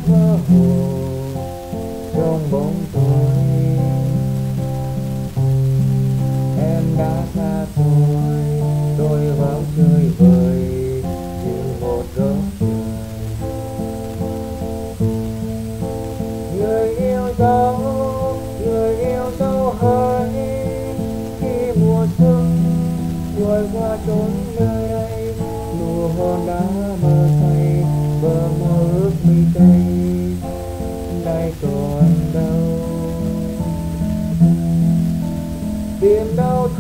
mơ hồ trong bóng tối. Em đã xa tôi vào chơi vơi như một góc trời. Người yêu dấu hỡi khi mùa xuân trôi qua chốn nơi đây, nụ hôn đã mơ say bờ mơ ước mi tây nay còn đâu. Tìm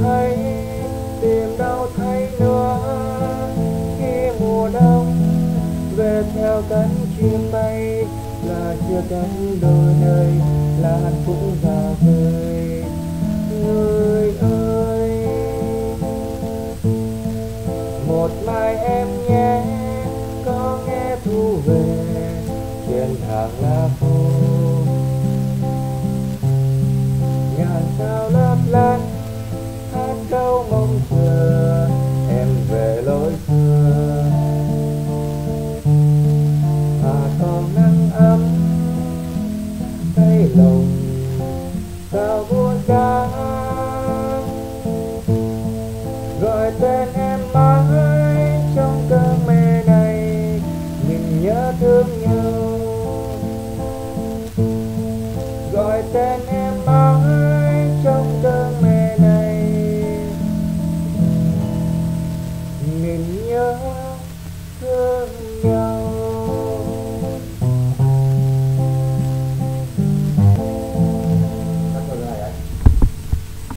đâu thấy nữa khi mùa đông về theo cánh chim bay, là chia cánh đôi nơi là hạnh phúc xa vời. Người ơi, một mai em nhé, có nghe thu về trên hàng lá phố. Ngàn sao lấp lánh hát câu mong chờ em về lối xưa. Còn nắng ấm thấy lòng sao buồn bã, gọi tên em mãi trong cơn mê này, mình nhớ thương nhau. Gọi tên em mãi trong cơn mê này, mình nhớ thương nhau.